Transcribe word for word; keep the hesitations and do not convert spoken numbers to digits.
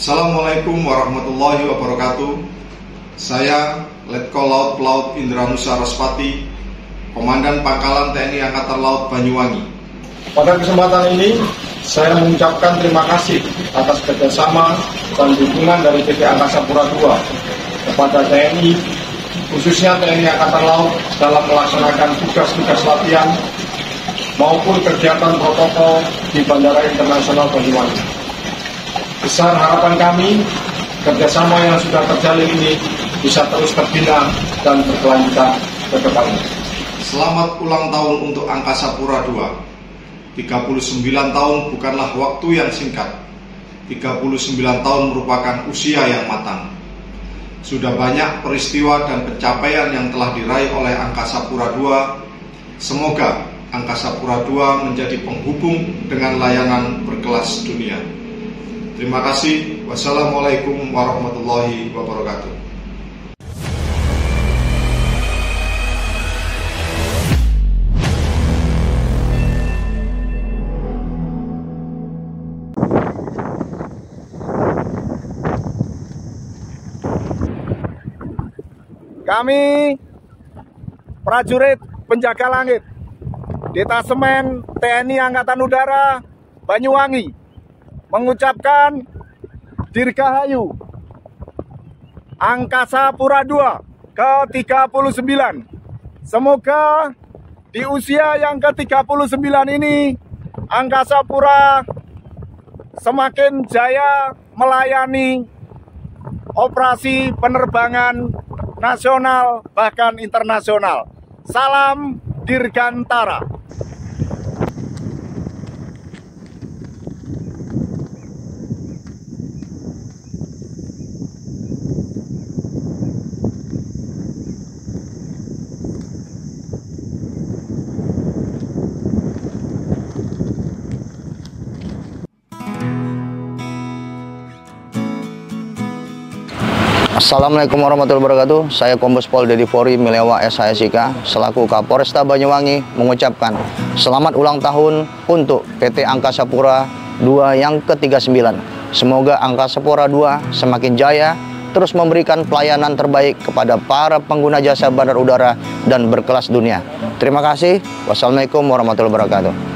Assalamualaikum warahmatullahi wabarakatuh. Saya Letkol Laut Pelaut Indranusa Rospati, Komandan Pangkalan T N I Angkatan Laut Banyuwangi. Pada kesempatan ini, saya mengucapkan terima kasih atas kerjasama dan dukungan dari P T Angkasa Pura dua kepada T N I, khususnya T N I Angkatan Laut dalam melaksanakan tugas-tugas latihan maupun kegiatan protokol di Bandara Internasional Banyuwangi. Besar harapan kami, kerjasama yang sudah terjalin ini bisa terus terbina dan berkelanjutan ke depannya. Selamat ulang tahun untuk Angkasa Pura dua. tiga puluh sembilan tahun bukanlah waktu yang singkat. tiga puluh sembilan tahun merupakan usia yang matang. Sudah banyak peristiwa dan pencapaian yang telah diraih oleh Angkasa Pura dua. Semoga Angkasa Pura dua menjadi penghubung dengan layanan berkelas dunia. Terima kasih. Wassalamualaikum warahmatullahi wabarakatuh. Kami prajurit penjaga langit Detasemen T N I Angkatan Udara Banyuwangi mengucapkan Dirgahayu Angkasa Pura dua ke tiga puluh sembilan. Semoga di usia yang ke tiga puluh sembilan ini Angkasa Pura semakin jaya melayani operasi penerbangan nasional bahkan internasional. Salam Dirgantara. Assalamualaikum warahmatullahi wabarakatuh. Saya Kombes Pol Dedi Fori Milewa S H S I K selaku Kapolresta Banyuwangi mengucapkan selamat ulang tahun untuk P T Angkasa Pura dua yang ke tiga puluh sembilan. Semoga Angkasa Pura dua semakin jaya, terus memberikan pelayanan terbaik kepada para pengguna jasa bandar udara dan berkelas dunia. Terima kasih. Wassalamualaikum warahmatullahi wabarakatuh.